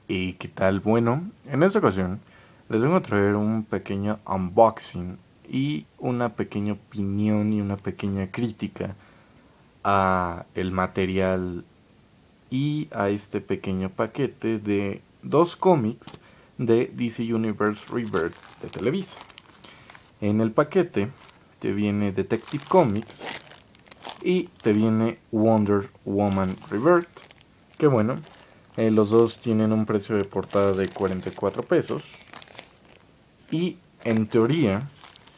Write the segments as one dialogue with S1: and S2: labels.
S1: ¿Y qué tal? Bueno, en esta ocasión les vengo a traer un pequeño unboxing y una pequeña opinión y una pequeña crítica a el material y a este pequeño paquete de dos cómics de DC Universe Rebirth de Televisa. En el paquete te viene Detective Comics y te viene Wonder Woman Rebirth, que bueno, los dos tienen un precio de portada de 44 pesos. Y en teoría,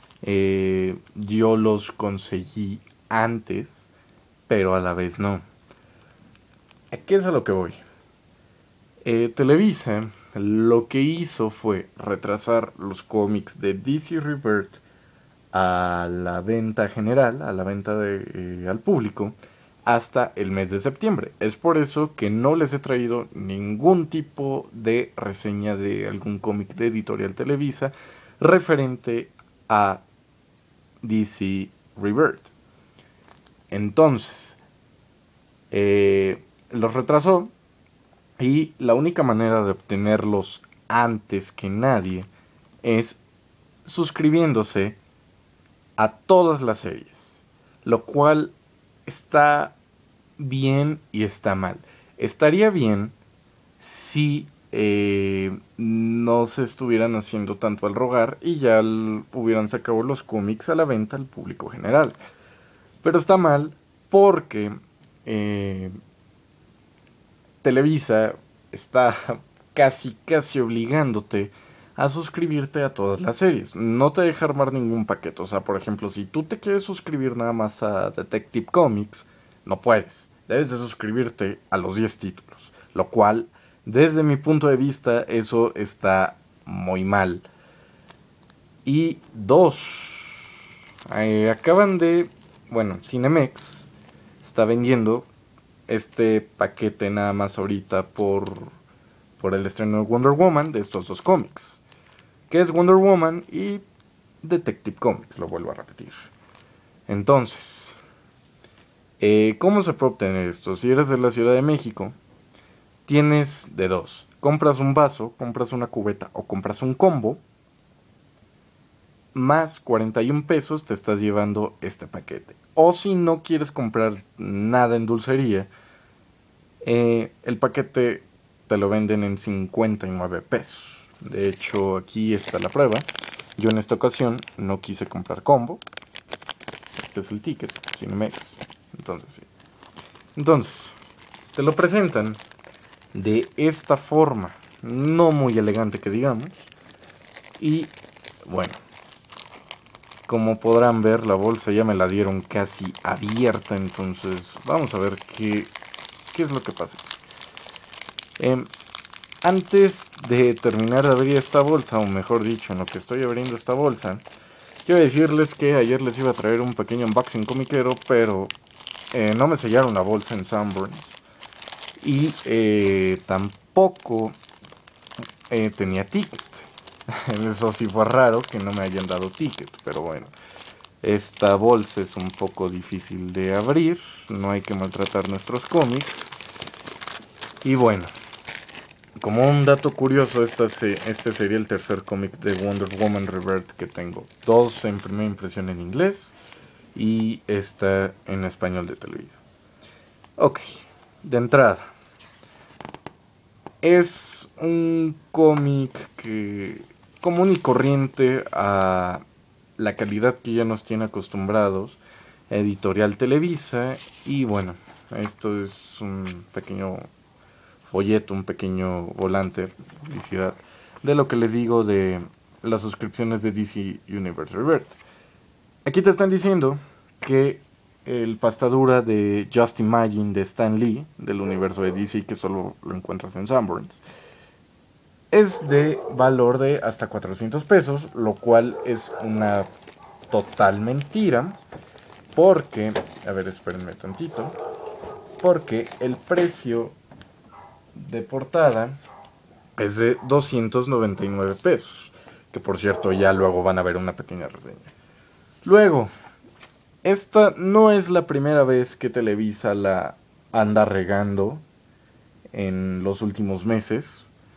S1: yo los conseguí antes, pero a la vez no. ¿A qué es a lo que voy? Televisa lo que hizo fue retrasar los cómics de DC Rebirth a la venta general, a la venta al público, hasta el mes de septiembre. Es por eso que no les he traído ningún tipo de reseña de algún cómic de Editorial Televisa referente a DC Rebirth. Entonces, los retrasó y la única manera de obtenerlos antes que nadie es suscribiéndose a todas las series, lo cual está bien y está mal. Estaría bien si no se estuvieran haciendo tanto al rogar y ya hubieran sacado los cómics a la venta al público general. Pero está mal porque eh, Televisa está casi obligándote a suscribirte a todas las series. No te deja armar ningún paquete. O sea, por ejemplo, si tú te quieres suscribir nada más a Detective Comics, no puedes. Debes de suscribirte a los 10 títulos. Lo cual, desde mi punto de vista, eso está muy mal. Y dos, acaban de... Bueno, Cinemex está vendiendo este paquete nada más ahorita por el estreno de Wonder Woman de estos dos cómics, que es Wonder Woman y Detective Comics, lo vuelvo a repetir. Entonces, ¿cómo se puede obtener esto? Si eres de la Ciudad de México, tienes de dos. Compras un vaso, compras una cubeta o compras un combo, más 41 pesos te estás llevando este paquete. O si no quieres comprar nada en dulcería, el paquete te lo venden en 59 pesos. De hecho, aquí está la prueba. Yo en esta ocasión no quise comprar combo. Este es el ticket, Cinemex. Entonces, sí. Entonces, te lo presentan de esta forma. No muy elegante que digamos. Y bueno, como podrán ver, la bolsa ya me la dieron casi abierta. Entonces, vamos a ver qué es lo que pasa. Antes de terminar de abrir esta bolsa, o mejor dicho, en lo que estoy abriendo esta bolsa, quiero decirles que ayer les iba a traer un pequeño unboxing comiquero, pero no me sellaron la bolsa en Sanborns. Y tampoco tenía ticket. Eso sí fue raro que no me hayan dado ticket, pero bueno. Esta bolsa es un poco difícil de abrir, no hay que maltratar nuestros cómics. Y bueno, como un dato curioso, este sería el tercer cómic de Wonder Woman Rebirth que tengo. Dos en primera impresión en inglés y esta en español de Televisa. Ok, de entrada. Es un cómic que común y corriente a la calidad que ya nos tiene acostumbrados Editorial Televisa. Y bueno, esto es un pequeño folleto, un pequeño volante, publicidad, de lo que les digo de las suscripciones de DC Universe Rebirth. Aquí te están diciendo que el pastadura de Just Imagine de Stan Lee, del universo de DC, que solo lo encuentras en Sanborns, es de valor de hasta 400 pesos, lo cual es una total mentira, porque, a ver, espérenme tantito, porque el precio de portada es de 299 pesos. Que por cierto, ya luego van a ver una pequeña reseña. Luego, esta no es la primera vez que Televisa la anda regando en los últimos meses.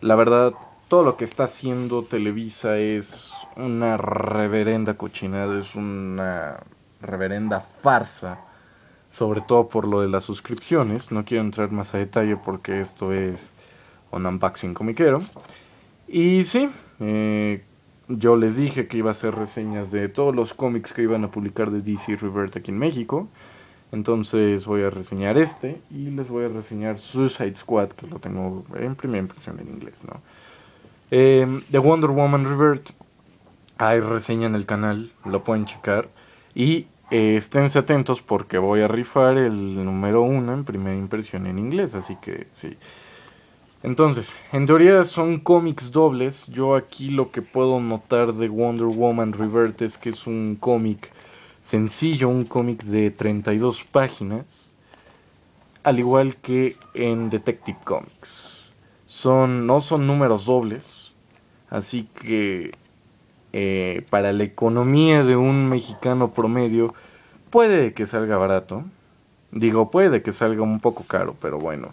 S1: La verdad, todo lo que está haciendo Televisa es una reverenda cochinada, es una reverenda farsa, sobre todo por lo de las suscripciones. No quiero entrar más a detalle porque esto es un unboxing comiquero. Y sí, yo les dije que iba a hacer reseñas de todos los cómics que iban a publicar de DC Rebirth aquí en México. Entonces voy a reseñar este y les voy a reseñar Suicide Squad, que lo tengo en primera impresión en inglés, ¿no? De Wonder Woman Rebirth hay reseña en el canal, lo pueden checar. Y esténse atentos porque voy a rifar el número 1 en primera impresión en inglés, así que sí. Entonces, en teoría son cómics dobles. Yo aquí lo que puedo notar de Wonder Woman Rebirth es que es un cómic sencillo, un cómic de 32 páginas, al igual que en Detective Comics. No son números dobles, así que para la economía de un mexicano promedio puede que salga barato. Digo, puede que salga un poco caro, pero bueno.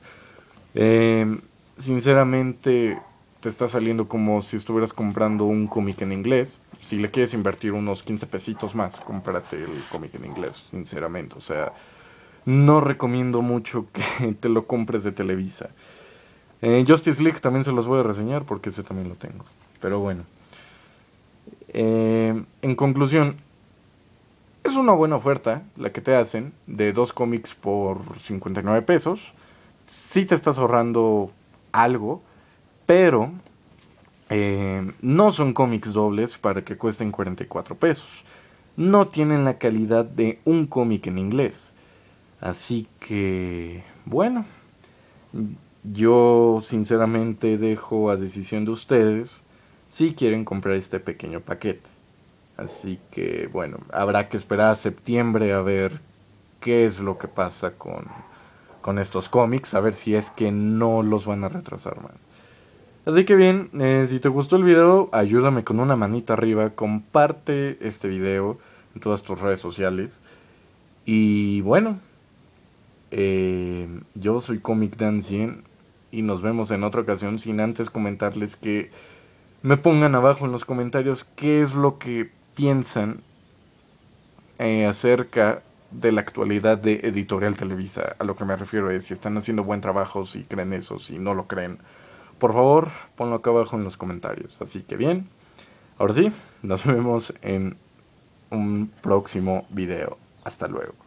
S1: Sinceramente, te está saliendo como si estuvieras comprando un cómic en inglés. Si le quieres invertir unos 15 pesitos más, cómprate el cómic en inglés, sinceramente. O sea, no recomiendo mucho que te lo compres de Televisa. Justice League también se los voy a reseñar porque ese también lo tengo. Pero bueno. En conclusión, es una buena oferta la que te hacen de 2 cómics por 59 pesos. Sí te estás ahorrando algo, pero no son cómics dobles para que cuesten 44 pesos. No tienen la calidad de un cómic en inglés. Así que, bueno, yo sinceramente dejo a decisión de ustedes si quieren comprar este pequeño paquete. Así que, bueno, habrá que esperar a septiembre a ver qué es lo que pasa con estos cómics, a ver si es que no los van a retrasar más. Así que bien, si te gustó el video, ayúdame con una manita arriba, comparte este video en todas tus redes sociales. Y bueno, yo soy Comic Dan 100 y nos vemos en otra ocasión, sin antes comentarles que me pongan abajo en los comentarios qué es lo que piensan acerca de la actualidad de Editorial Televisa. A lo que me refiero es si están haciendo buen trabajo, si creen eso, si no lo creen. Por favor, ponlo acá abajo en los comentarios. Así que bien, ahora sí, nos vemos en un próximo video. Hasta luego.